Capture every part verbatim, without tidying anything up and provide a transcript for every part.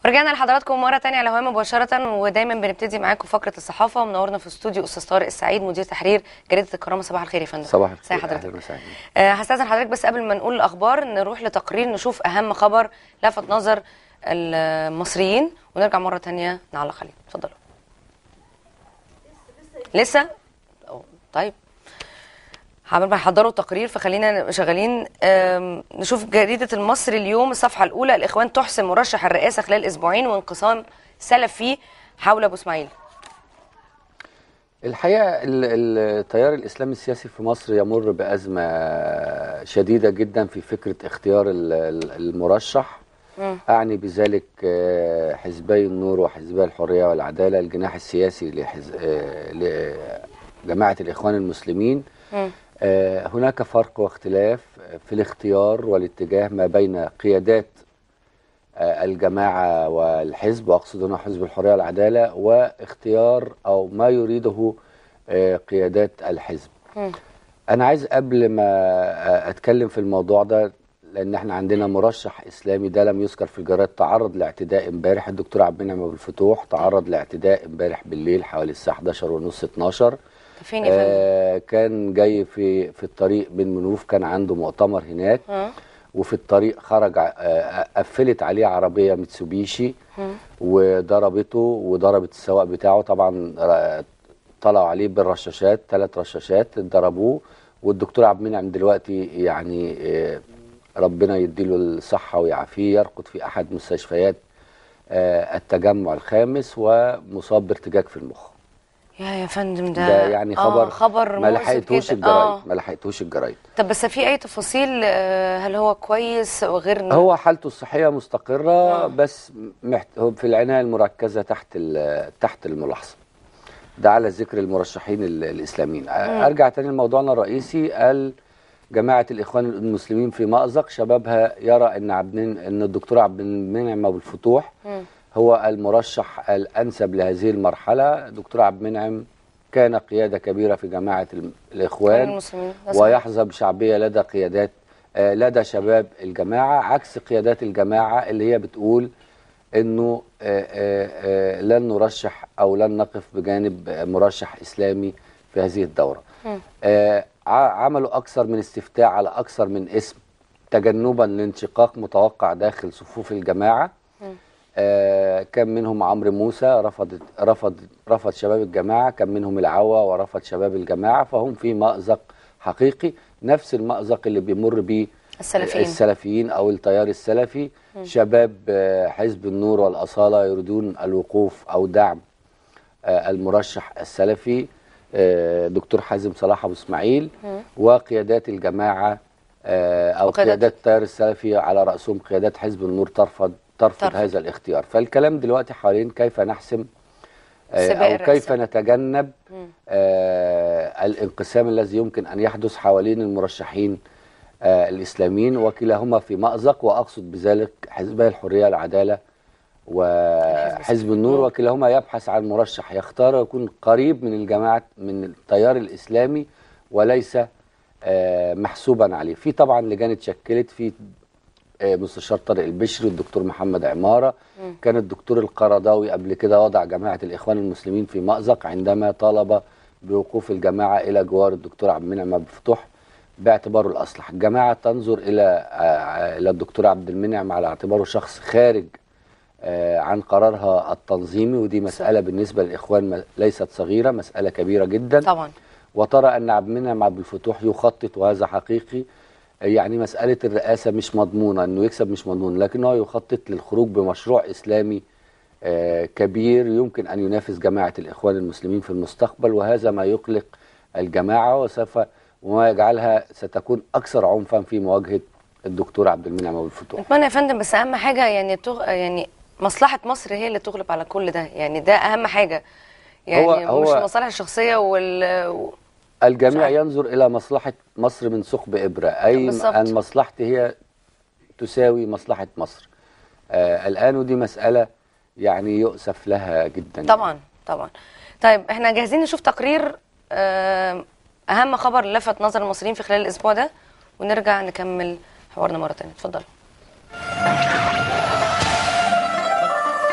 رجعنا لحضراتكم مرة تانية على الهواء مباشرة، ودايما بنبتدي معاكم فقرة الصحافة، ومنورنا في استوديو أستاذ طارق السعيد مدير تحرير جريدة الكرامة. صباح الخير يا فندم. صباح الخير. ازي حضرتك؟ اهلا وسهلا. أه هستأذن حضرتك بس قبل ما نقول الأخبار نروح لتقرير نشوف أهم خبر لفت نظر المصريين، ونرجع مرة تانية نعلق عليه. اتفضلوا. لسه؟ طيب حابب يحضروا تقرير، فخلينا شغالين. نشوف جريدة المصري اليوم الصفحة الأولى: الإخوان تحسم مرشح الرئاسة خلال أسبوعين وانقسام سلفي حول أبو إسماعيل. الحقيقة التيار الإسلامي السياسي في مصر يمر بأزمة شديدة جدا في فكرة اختيار المرشح. م. أعني بذلك حزبي النور وحزبي الحرية والعدالة، الجناح السياسي لحز... لجماعة الإخوان المسلمين. م. هناك فرق واختلاف في الاختيار والاتجاه ما بين قيادات الجماعة والحزب، وأقصد هنا حزب الحرية والعدالة، واختيار أو ما يريده قيادات الحزب. م. أنا عايز قبل ما أتكلم في الموضوع ده، لأن احنا عندنا مرشح إسلامي ده لم يذكر في الجرائد، تعرض لاعتداء امبارح. الدكتور عبد المنعم أبو الفتوح تعرض لاعتداء امبارح بالليل حوالي الساعة إحداشر ونص اتناشر. فين يا فندم؟ آه كان جاي في في الطريق من منوف، كان عنده مؤتمر هناك. م. وفي الطريق خرج آه قفلت عليه عربية ميتسوبيشي م. وضربته وضربت السواق بتاعه. طبعا طلعوا عليه بالرشاشات، ثلاث رشاشات ضربوه. والدكتور عبد المنعم دلوقتي يعني آه ربنا يديله الصحة ويعافيه، يرقد في أحد مستشفيات آه التجمع الخامس ومصاب بارتجاج في المخ. يا يا فندم ده, ده يعني خبر, آه خبر ما لحقتوش الجرايد. آه. ما لحقتوش الجرايد. طب بس في اي تفاصيل؟ هل هو كويس وغير؟ هو حالته الصحيه مستقره. آه. بس محت... هو في العنايه المركزه تحت تحت الملاحظه. ده على ذكر المرشحين الاسلاميين. م. ارجع تاني لموضوعنا الرئيسي. قال جماعه الاخوان المسلمين في مأزق، شبابها يرى ان عبد ان الدكتور عبد المنعم ابو الفتوح م. هو المرشح الأنسب لهذه المرحلة. دكتور عبد المنعم كان قيادة كبيرة في جماعة الإخوان ويحظى بشعبية لدى قيادات لدى شباب الجماعة، عكس قيادات الجماعة اللي هي بتقول إنه لن نرشح أو لن نقف بجانب مرشح إسلامي في هذه الدورة. عملوا أكثر من استفتاء على أكثر من اسم تجنبا لانشقاق متوقع داخل صفوف الجماعة. آه كان منهم عمرو موسى رفض رفض رفض شباب الجماعه، كان منهم العوا ورفض شباب الجماعه، فهم في مأزق حقيقي، نفس المأزق اللي بيمر به السلفيين السلفيين او التيار السلفي. م. شباب آه حزب النور والأصالة يريدون الوقوف او دعم آه المرشح السلفي آه دكتور حازم صلاح ابو اسماعيل. م. وقيادات الجماعه آه او وقيادات. قيادات التيار السلفي على رأسهم قيادات حزب النور ترفض ترفض طرف. هذا الاختيار. فالكلام دلوقتي حوالين كيف نحسم آه أو كيف نتجنب آه الانقسام الذي يمكن أن يحدث حوالين المرشحين آه الإسلاميين، وكلاهما في مأزق، وأقصد بذلك حزبي الحرية والعدالة وحزب النور، وكلاهما يبحث عن مرشح يختار ويكون قريب من الجماعة من التيار الإسلامي وليس آه محسوبا عليه. في طبعا لجان اتشكلت، في مستشار طارق البشري، الدكتور محمد عمارة، م. كان الدكتور القرضاوي قبل كده وضع جماعة الإخوان المسلمين في مأزق عندما طالب بوقوف الجماعة إلى جوار الدكتور عبد المنعم أبو الفتوح باعتباره الأصلح. الجماعة تنظر إلى إلى الدكتور عبد المنعم على اعتباره شخص خارج عن قرارها التنظيمي، ودي مسألة بالنسبة للإخوان ليست صغيرة، مسألة كبيرة جدا طبعا. وترى أن عبد المنعم أبو الفتوح يخطط، وهذا حقيقي. يعني مسألة الرئاسة مش مضمونة، انه يكسب مش مضمون، لكنه يخطط للخروج بمشروع إسلامي آه كبير يمكن أن ينافس جماعة الإخوان المسلمين في المستقبل، وهذا ما يقلق الجماعة وسوف وما يجعلها ستكون أكثر عنفا في مواجهة الدكتور عبد المنعم أبو الفتوح. أتمنى يا فندم، بس أهم حاجة يعني تغ... يعني مصلحة مصر هي اللي تغلب على كل ده، يعني ده أهم حاجة، يعني هو مش المصالح الشخصية وال الجميع ينظر إلى مصلحة مصر من ثقب إبرة، أي بالزبط. أن مصلحتي هي تساوي مصلحة مصر آه الآن، ودي مسألة يعني يؤسف لها جدا. طبعا يعني. طبعا. طيب احنا جاهزين نشوف تقرير آه أهم خبر لفت نظر المصريين في خلال الأسبوع ده، ونرجع نكمل حوارنا مرة تانية. اتفضل.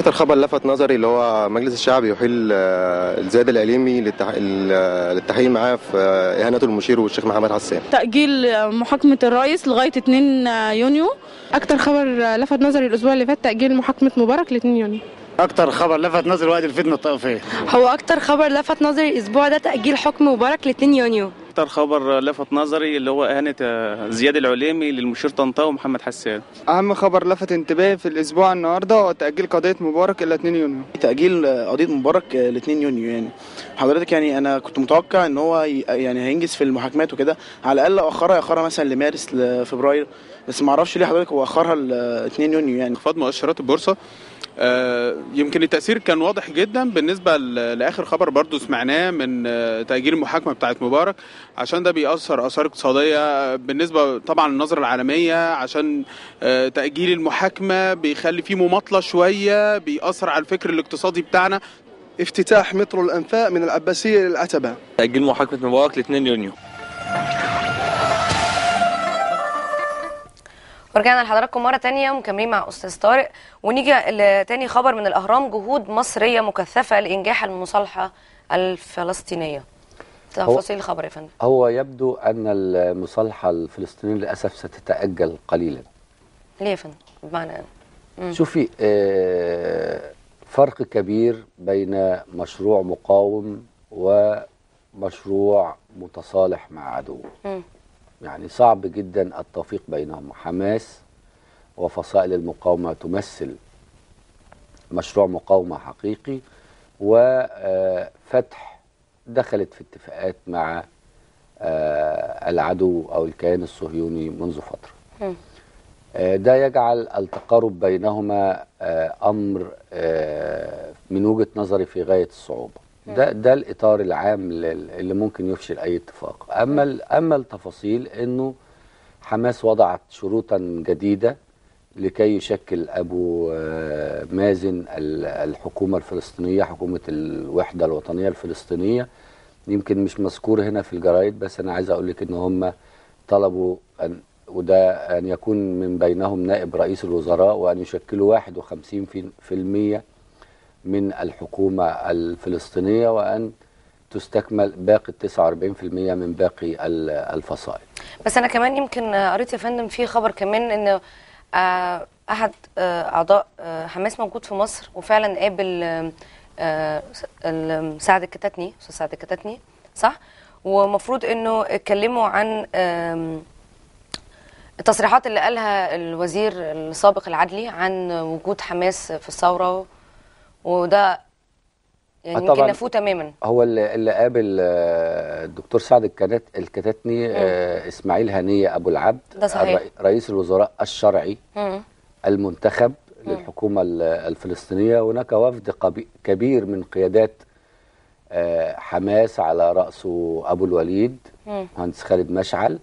اكتر خبر لفت نظري اللي هو مجلس الشعب يحيل الزياد العليمي للتحقيق معاه في اهانته المشير والشيخ محمد حسان. تاجيل محاكمه الرئيس لغايه اتنين يونيو. اكتر خبر لفت نظري الاسبوع اللي فات تاجيل محاكمه مبارك ل اتنين يونيو. اكتر خبر لفت نظري وقت الفتنه الطائفيه. هو اكتر خبر لفت نظري الاسبوع ده تاجيل حكم مبارك ل اتنين يونيو. اكتر خبر لفت نظري اللي هو اهانه زياد العليمي للمشير طنطاوي ومحمد حسان. اهم خبر لفت انتباهي في الاسبوع النهارده هو تاجيل قضيه مبارك الى اتنين يونيو. تاجيل قضيه مبارك ل اتنين يونيو. يعني حضرتك يعني انا كنت متوقع ان هو يعني هينجز في المحاكمات وكده، على الاقل اخرها اخرها مثلا لمارس لفبراير، بس ما اعرفش ليه حضرتك هو اخرها ل اتنين يونيو. يعني انخفاض مؤشرات البورصه، آه يمكن التأثير كان واضح جدا بالنسبة لآخر خبر برضو سمعناه من آه تأجيل المحاكمة بتاعت مبارك، عشان ده بيأثر آثار اقتصادية بالنسبة طبعا للنظرة العالمية، عشان آه تأجيل المحاكمة بيخلي فيه مماطلة شوية، بيأثر على الفكر الاقتصادي بتاعنا. افتتاح مترو الأنفاق من العباسية للعتبة. تأجيل محاكمة مبارك ل اتنين يونيو. ورجعنا لحضراتكم مرة تانية ومكملين مع أستاذ طارق، ونيجي لتاني خبر من الأهرام: جهود مصرية مكثفة لإنجاح المصالحة الفلسطينية. تفاصيل الخبر يا فندم. هو يبدو أن المصالحة الفلسطينية للأسف ستتأجل قليلا. ليه يا فندم؟ بمعنى إيه؟ شوفي، آه فرق كبير بين مشروع مقاوم ومشروع متصالح مع عدو. م. يعني صعب جدا التوفيق بينهم. حماس وفصائل المقاومة تمثل مشروع مقاومة حقيقي، وفتح دخلت في اتفاقات مع العدو أو الكيان الصهيوني منذ فترة. ده يجعل التقارب بينهما أمر من وجهة نظري في غاية الصعوبة. ده ده الاطار العام اللي ممكن يفشل اي اتفاق. اما اما التفاصيل انه حماس وضعت شروطا جديده لكي يشكل ابو مازن الحكومه الفلسطينيه، حكومه الوحده الوطنيه الفلسطينيه. يمكن مش مذكور هنا في الجرايد، بس انا عايز اقول لك ان هم طلبوا ان وده ان يكون من بينهم نائب رئيس الوزراء، وان يشكلوا واحد وخمسين في المية من الحكومة الفلسطينية، وأن تستكمل باقي تسعة وأربعين في المية من باقي الفصائل. بس أنا كمان يمكن قريت يا فندم في خبر كمان إن أحد أعضاء حماس موجود في مصر، وفعلا قابل سعد الكتاتني، أستاذ سعد الكتاتني، صح؟ ومفروض إنه اتكلموا عن التصريحات اللي قالها الوزير السابق العدلي عن وجود حماس في الثورة، وده يعني يمكن نفوه تماما. هو اللي, اللي قابل الدكتور سعد الكتاتني اسماعيل هنيه ابو العبد، ده صحيح، رئيس الوزراء الشرعي مم. المنتخب مم. للحكومه الفلسطينيه. هناك وفد كبير من قيادات حماس على راسه ابو الوليد مهندس خالد مشعل،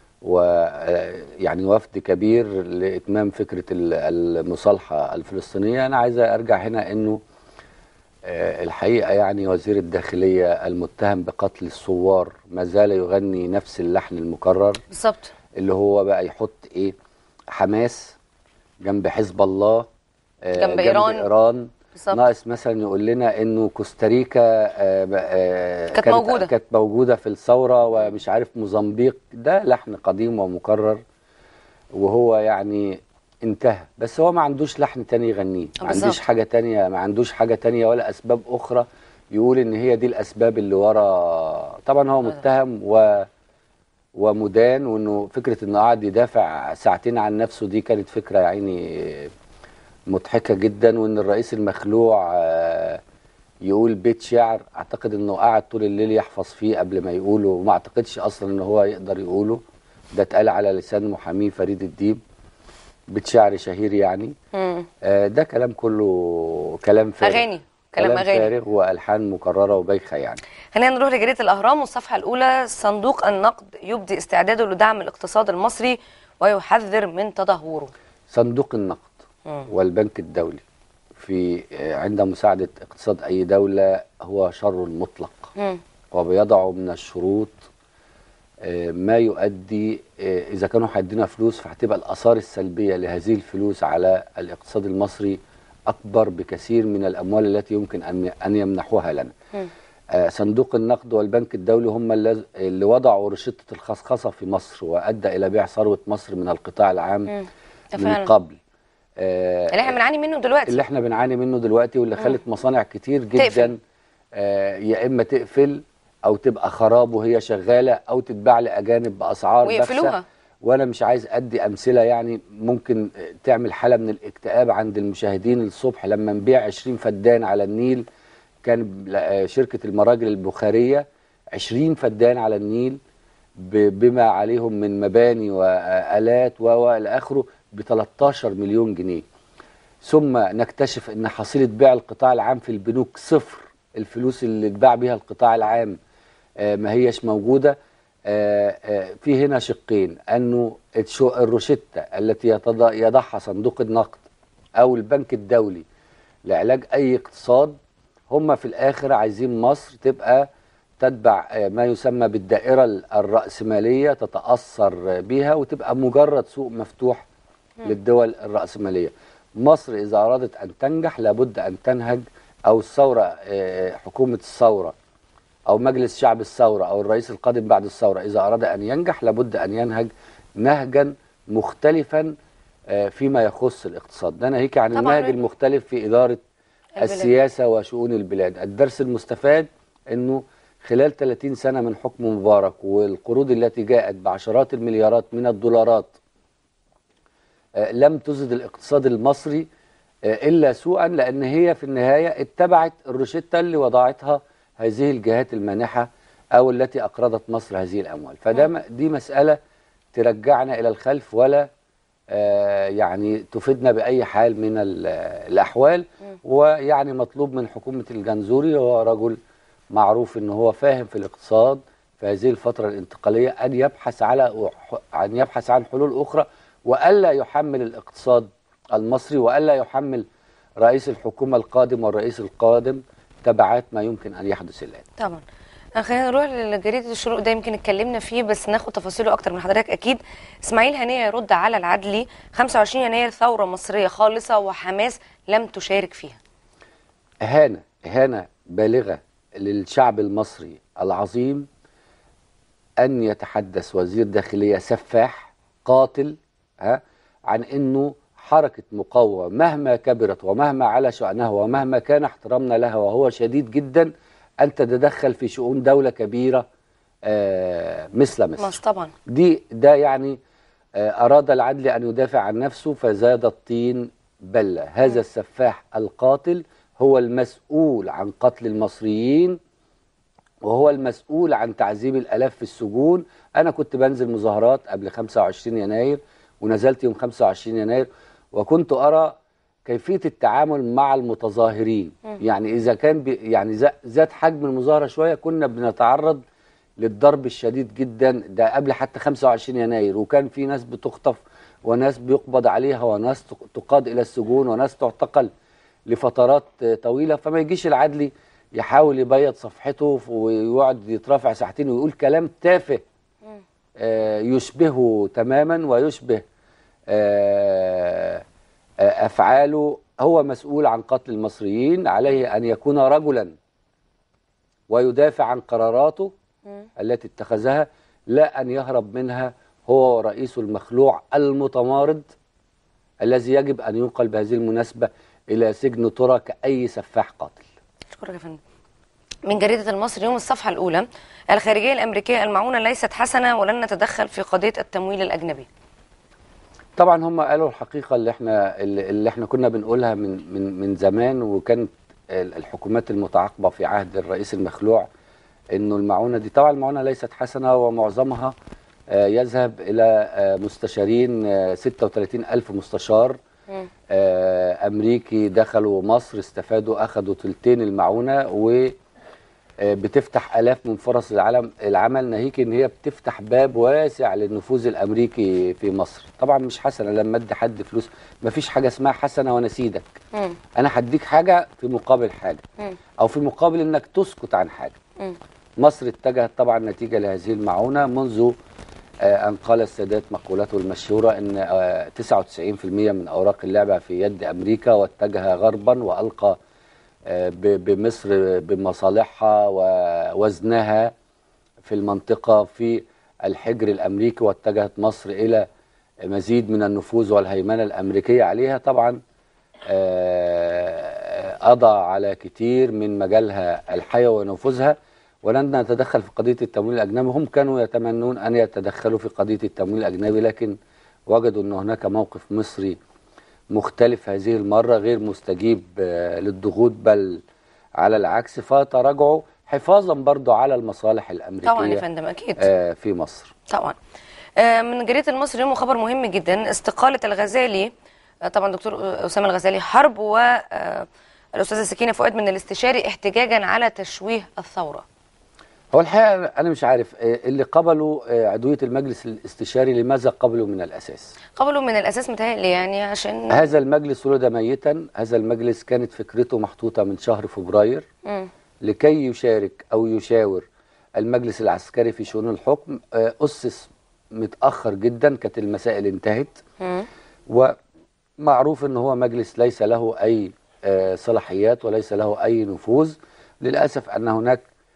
ويعني وفد كبير لاتمام فكره المصالحه الفلسطينيه. انا عايز ارجع هنا انه الحقيقه يعني وزير الداخليه المتهم بقتل الثوار ما زال يغني نفس اللحن المكرر بالظبط، اللي هو بقى يحط ايه، حماس جنب حزب الله، جنب, جنب ايران, إيران. ناقص مثلا يقول لنا انه كوستاريكا كانت موجوده كانت موجوده في الثوره، ومش عارف موزمبيق. ده لحن قديم ومكرر، وهو يعني انتهى. بس هو ما عندوش لحن تاني يغنيه، ما عندوش حاجه تانية، ما عندوش حاجه تانية ولا اسباب اخرى يقول ان هي دي الاسباب اللي ورا. طبعا هو متهم و ومدان، وانه فكره انه قاعد يدافع ساعتين عن نفسه دي كانت فكره يعني مضحكه جدا. وان الرئيس المخلوع يقول بيت شعر، اعتقد انه قاعد طول الليل يحفظ فيه قبل ما يقوله، وما اعتقدش اصلا ان هو يقدر يقوله. ده اتقال على لسان محاميه فريد الديب، بيت شعر شهير يعني. آه ده كلام كله كلام فارغ، اغاني كلام, كلام اغاني فارغ والحان مكرره وبايخه يعني. خلينا نروح لجريده الاهرام والصفحه الاولى: صندوق النقد يبدي استعداده لدعم الاقتصاد المصري ويحذر من تدهوره. صندوق النقد مم. والبنك الدولي في عند مساعده اقتصاد اي دوله هو شر مطلق، مم. وبيضعوا من الشروط ما يؤدي، إذا كانوا هيدينا فلوس فهتبقى الآثار السلبية لهذه الفلوس على الاقتصاد المصري أكبر بكثير من الأموال التي يمكن أن يمنحوها لنا. آه صندوق النقد والبنك الدولي هم اللي وضعوا رشدة الخصخصة في مصر، وأدى إلى بيع ثروة مصر من القطاع العام من قبل. آه اللي احنا بنعاني منه دلوقتي اللي احنا بنعاني منه دلوقتي واللي خلت مصانع كتير جدا آه يا إما تقفل أو تبقى خراب وهي شغالة، أو تتباع لأجانب بأسعار ويقفلوها. وانا مش عايز ادي امثله يعني ممكن تعمل حاله من الاكتئاب عند المشاهدين. الصبح لما نبيع عشرين فدان على النيل، كان شركه المراجل البخاريه عشرين فدان على النيل بما عليهم من مباني والات والى اخره ب تلتاشر مليون جنيه. ثم نكتشف ان حصيله بيع القطاع العام في البنوك صفر، الفلوس اللي اتباع بيها القطاع العام ما هيش موجوده. آآ آآ في هنا شقين، أنه الروشتة التي يضعها صندوق النقد أو البنك الدولي لعلاج أي اقتصاد، هم في الآخر عايزين مصر تبقى تتبع ما يسمى بالدائرة الرأسمالية، تتأثر بها وتبقى مجرد سوق مفتوح للدول الرأسمالية. مصر إذا أرادت أن تنجح لابد أن تنهج، أو الثورة حكومة الثورة أو مجلس شعب الثورة أو الرئيس القادم بعد الثورة إذا أراد أن ينجح لابد أن ينهج نهجا مختلفا فيما يخص الاقتصاد. ده ناهيك عن النهج المختلف في إدارة البلاد. السياسة وشؤون البلاد. الدرس المستفاد أنه خلال ثلاثين سنة من حكم مبارك والقروض التي جاءت بعشرات المليارات من الدولارات لم تزد الاقتصاد المصري إلا سوءا، لأن هي في النهاية اتبعت الروشتة اللي وضعتها هذه الجهات المانحة أو التي أقرضت مصر هذه الأموال. فده دي مسألة ترجعنا إلى الخلف، ولا آه يعني تفيدنا بأي حال من الأحوال. ويعني مطلوب من حكومة الجنزوري، هو رجل معروف أنه هو فاهم في الاقتصاد في هذه الفترة الانتقالية، أن يبحث على أن يبحث عن حلول أخرى، وألا يحمل الاقتصاد المصري وألا يحمل رئيس الحكومة القادم والرئيس القادم تبعات ما يمكن أن يحدث الآن. طبعا. خلينا نروح لجريدة الشروق، ده يمكن اتكلمنا فيه بس ناخد تفاصيله أكتر من حضرتك أكيد. إسماعيل هنية يرد على العدلي: خمسة وعشرين يناير ثورة مصرية خالصة وحماس لم تشارك فيها. إهانة إهانة بالغة للشعب المصري العظيم أن يتحدث وزير داخلية سفاح قاتل ها عن أنه حركة مقاومة مهما كبرت ومهما على شأنها ومهما كان احترامنا لها وهو شديد جدا أن تتدخل في شؤون دولة كبيرة آه مثل مصر. مصر طبعا. دي ده يعني آه أراد العدل أن يدافع عن نفسه فزاد الطين بلة. هذا السفاح القاتل هو المسؤول عن قتل المصريين، وهو المسؤول عن تعذيب الآلاف في السجون. أنا كنت بنزل مظاهرات قبل خمسة وعشرين يناير ونزلت يوم خمسة وعشرين يناير، وكنت أرى كيفية التعامل مع المتظاهرين. م. يعني إذا كان يعني زاد حجم المظاهرة شوية كنا بنتعرض للضرب الشديد جدا، ده قبل حتى خمسة وعشرين يناير، وكان في ناس بتخطف وناس بيقبض عليها وناس تقاد إلى السجون وناس تعتقل لفترات طويلة. فما يجيش العدلي يحاول يبيض صفحته ويقعد يترافع ساعتين ويقول كلام تافه آه يشبهه تماما ويشبه آه آه أفعاله. هو مسؤول عن قتل المصريين، عليه أن يكون رجلا ويدافع عن قراراته التي اتخذها، لا أن يهرب منها هو ورئيسه المخلوع المتمارض الذي يجب أن ينقل بهذه المناسبة إلى سجن ترى كأي سفاح قاتل. شكرا يا فندم. من جريدة المصري يوم الصفحة الأولى: الخارجية الأمريكية المعونة ليست حسنة ولن نتدخل في قضية التمويل الأجنبي. طبعا هم قالوا الحقيقة اللي احنا اللي احنا كنا بنقولها من من من زمان، وكانت الحكومات المتعاقبة في عهد الرئيس المخلوع انه المعونة دي طبعا المعونة ليست حسنة، ومعظمها يذهب إلى مستشارين، ستة وثلاثين ألف مستشار أمريكي دخلوا مصر استفادوا أخذوا ثلثين المعونة، وبتفتح آلاف من فرص العالم العمل، ناهيك إن هي بتفتح باب واسع للنفوذ الأمريكي في مصر. طبعا مش حسنة لما أدي حد فلوس، مفيش حاجة اسمها حسنة ونسيدك. أنا هديك حاجة في مقابل حاجة، أو في مقابل إنك تسكت عن حاجة. مصر اتجهت طبعا نتيجة لهذه المعونة منذ أن قال السادات مقولته المشهورة أن تسعة وتسعين بالمئة من أوراق اللعبة في يد أمريكا، واتجه غربا وألقى بمصر بمصالحها ووزنها في المنطقة في الحجر الأمريكي، واتجهت مصر إلى مزيد من النفوذ والهيمنة الأمريكية عليها. طبعا قضى على كتير من مجالها الحيوي ونفوذها، ولن نتدخل في قضية التمويل الأجنبي. هم كانوا يتمنون أن يتدخلوا في قضية التمويل الأجنبي، لكن وجدوا أن هناك موقف مصري مختلف هذه المرة، غير مستجيب للضغوط، بل على العكس، فتراجعوا حفاظا برضو على المصالح الأمريكية طبعا يا فندم أكيد في مصر. طبعا. من جريدة المصري اليوم خبر مهم جدا، استقالة الغزالي، طبعا دكتور أسامة الغزالي حرب والأستاذة سكينة فؤاد من الاستشاري احتجاجا على تشويه الثورة. هو الحقيقة أنا مش عارف اللي قبلوا عضوية المجلس الاستشاري لماذا قبلوا من الأساس؟ قبلوا من الأساس متهيألي يعني عشان هذا المجلس ولد ميتا. هذا المجلس كانت فكرته محطوطة من شهر فبراير م. لكي يشارك أو يشاور المجلس العسكري في شؤون الحكم. أسس متأخر جدا، كانت المسائل انتهت م. ومعروف أنه هو مجلس ليس له أي صلاحيات وليس له أي نفوذ. للأسف أن هناك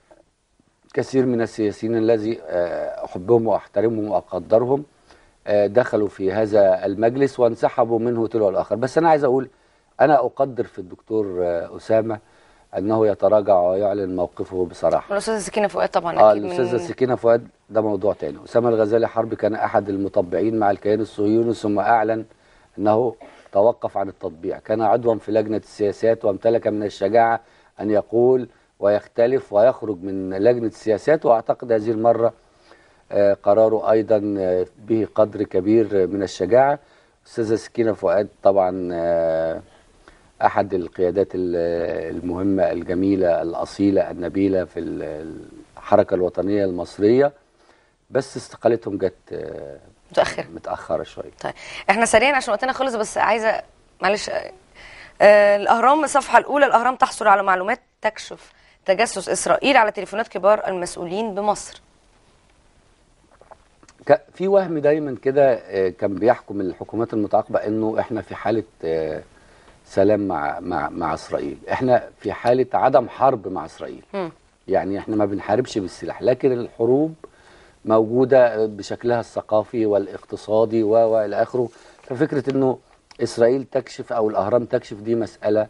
كثير من السياسيين الذي أحبهم وأحترمهم وأقدرهم دخلوا في هذا المجلس وانسحبوا منه تلو الآخر. بس أنا عايز أقول أنا أقدر في الدكتور أسامة أنه يتراجع ويعلن موقفه بصراحة. الأستاذة سكينة فؤاد طبعا آه أكيد. الأستاذة من... سكينة فؤاد ده موضوع تاني. أسامة الغزالي حرب كان أحد المطبعين مع الكيان الصهيوني، ثم أعلن أنه توقف عن التطبيع. كان عضوا في لجنة السياسات وامتلك من الشجاعة أن يقول ويختلف ويخرج من لجنة السياسات، وأعتقد هذه المرة قراره أيضا به قدر كبير من الشجاعة. أستاذة سكينة فؤاد طبعا أحد القيادات المهمة الجميلة الأصيلة النبيلة في الحركة الوطنية المصرية، بس استقالتهم جت متأخرة متأخرة شوية. طيب احنا سريعا عشان وقتنا خلص، بس عايزة معلش آه الأهرام الصفحة الأولى، الأهرام تحصل على معلومات تكشف تجسس إسرائيل على تليفونات كبار المسؤولين بمصر. في وهم دايما كده كان بيحكم الحكومات المتعاقبة انه احنا في حالة سلام مع مع مع اسرائيل. احنا في حالة عدم حرب مع اسرائيل. م. يعني احنا ما بنحاربش بالسلاح، لكن الحروب موجودة بشكلها الثقافي والاقتصادي والى اخره. ففكرة انه اسرائيل تكشف او الاهرام تكشف دي مسألة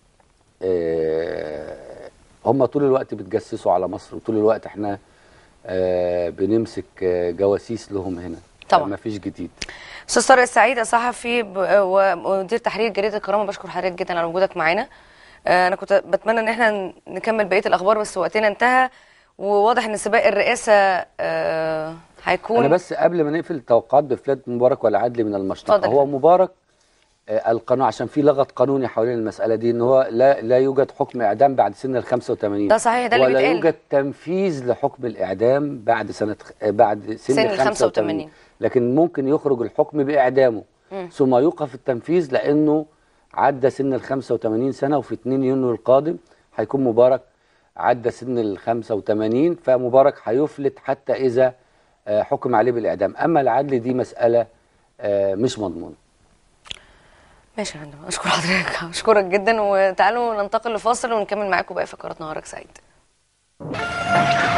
اه هم طول الوقت بتجسسوا على مصر، وطول الوقت احنا آه بنمسك آه جواسيس لهم هنا. طبعا ما فيش جديد. استاذ طارق السعيد صحفي ومدير تحرير جريده الكرامه، بشكر حضرتك جدا على وجودك معانا. آه انا كنت بتمنى ان احنا نكمل بقيه الاخبار بس وقتنا انتهى، وواضح ان سباق الرئاسه آه هيكون. انا بس قبل ما نقفل توقعات بفلات مبارك والعدل من المشنقه. هو مبارك آه القانون عشان في لغط قانوني حوالين المساله دي، ان هو لا لا يوجد حكم اعدام بعد سن ال خمسة وثمانين. ده صحيح، ده اللي ولا بيتقال. يوجد تنفيذ لحكم الاعدام بعد سنه بعد سن, سن ال خمسة وثمانين، لكن ممكن يخرج الحكم باعدامه م. ثم يوقف التنفيذ لانه عدى سن ال خمسة وثمانين سنه، وفي اتنين يونيو القادم هيكون مبارك عدى سن ال خمسة وثمانين، فمبارك هيفلت حتى اذا حكم عليه بالاعدام. اما العدل دي مساله مش مضمونه. ماشي يا فندم، اشكر حضرتك، اشكرك جدا، وتعالوا ننتقل لفاصل ونكمل معاكم باقي فقرات نهارك سعيد.